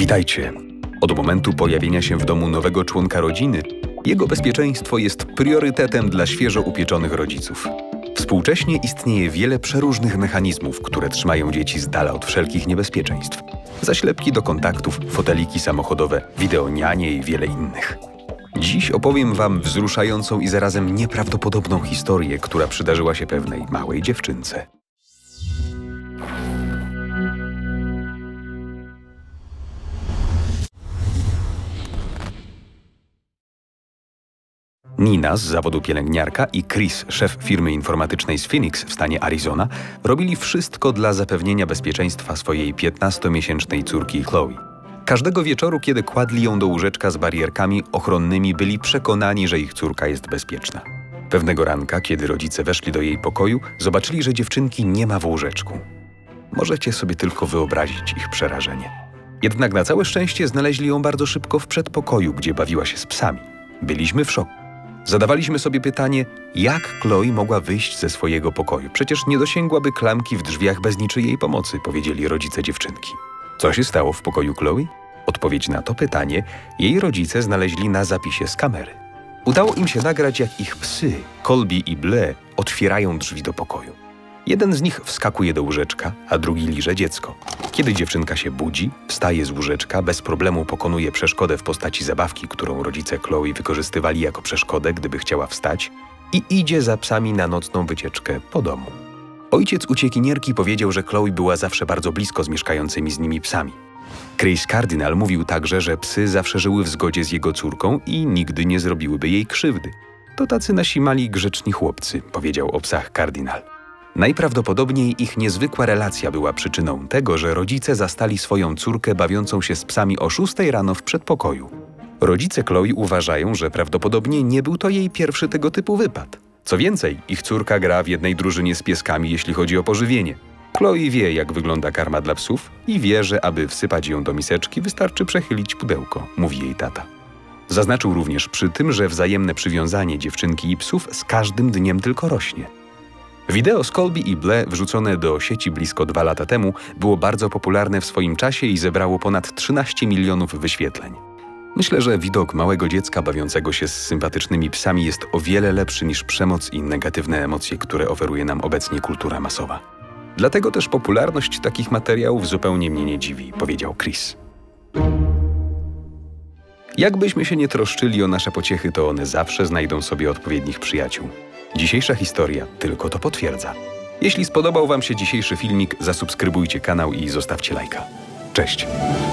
Witajcie. Od momentu pojawienia się w domu nowego członka rodziny, jego bezpieczeństwo jest priorytetem dla świeżo upieczonych rodziców. Współcześnie istnieje wiele przeróżnych mechanizmów, które trzymają dzieci z dala od wszelkich niebezpieczeństw. Zaślepki do kontaktów, foteliki samochodowe, wideonianie i wiele innych. Dziś opowiem Wam wzruszającą i zarazem nieprawdopodobną historię, która przydarzyła się pewnej małej dziewczynce. Nina z zawodu pielęgniarka i Chris, szef firmy informatycznej z Phoenix w stanie Arizona, robili wszystko dla zapewnienia bezpieczeństwa swojej 15-miesięcznej córki Chloe. Każdego wieczoru, kiedy kładli ją do łóżeczka z barierkami ochronnymi, byli przekonani, że ich córka jest bezpieczna. Pewnego ranka, kiedy rodzice weszli do jej pokoju, zobaczyli, że dziewczynki nie ma w łóżeczku. Możecie sobie tylko wyobrazić ich przerażenie. Jednak na całe szczęście znaleźli ją bardzo szybko w przedpokoju, gdzie bawiła się z psami. Byliśmy w szoku. Zadawaliśmy sobie pytanie, jak Chloe mogła wyjść ze swojego pokoju. Przecież nie dosięgłaby klamki w drzwiach bez niczyjej pomocy, powiedzieli rodzice dziewczynki. Co się stało w pokoju Chloe? Odpowiedź na to pytanie jej rodzice znaleźli na zapisie z kamery. Udało im się nagrać, jak ich psy, Colby i Blair, otwierają drzwi do pokoju. Jeden z nich wskakuje do łóżeczka, a drugi liże dziecko. Kiedy dziewczynka się budzi, wstaje z łóżeczka, bez problemu pokonuje przeszkodę w postaci zabawki, którą rodzice Chloe wykorzystywali jako przeszkodę, gdyby chciała wstać, i idzie za psami na nocną wycieczkę po domu. Ojciec uciekinierki powiedział, że Chloe była zawsze bardzo blisko z mieszkającymi z nimi psami. Chris Cardinal mówił także, że psy zawsze żyły w zgodzie z jego córką i nigdy nie zrobiłyby jej krzywdy. To tacy nasi mali grzeczni chłopcy, powiedział o psach Cardinal. Najprawdopodobniej ich niezwykła relacja była przyczyną tego, że rodzice zastali swoją córkę bawiącą się z psami o 6 rano w przedpokoju. Rodzice Chloe uważają, że prawdopodobnie nie był to jej pierwszy tego typu wypad. Co więcej, ich córka gra w jednej drużynie z pieskami, jeśli chodzi o pożywienie. Chloe wie, jak wygląda karma dla psów i wie, że aby wsypać ją do miseczki, wystarczy przechylić pudełko, mówi jej tata. Zaznaczył również przy tym, że wzajemne przywiązanie dziewczynki i psów z każdym dniem tylko rośnie. Wideo z Colby i Blair, wrzucone do sieci blisko 2 lata temu, było bardzo popularne w swoim czasie i zebrało ponad 13 milionów wyświetleń. Myślę, że widok małego dziecka bawiącego się z sympatycznymi psami jest o wiele lepszy niż przemoc i negatywne emocje, które oferuje nam obecnie kultura masowa. Dlatego też popularność takich materiałów zupełnie mnie nie dziwi, powiedział Chris. Jakbyśmy się nie troszczyli o nasze pociechy, to one zawsze znajdą sobie odpowiednich przyjaciół. Dzisiejsza historia tylko to potwierdza. Jeśli spodobał Wam się dzisiejszy filmik, zasubskrybujcie kanał i zostawcie lajka. Cześć!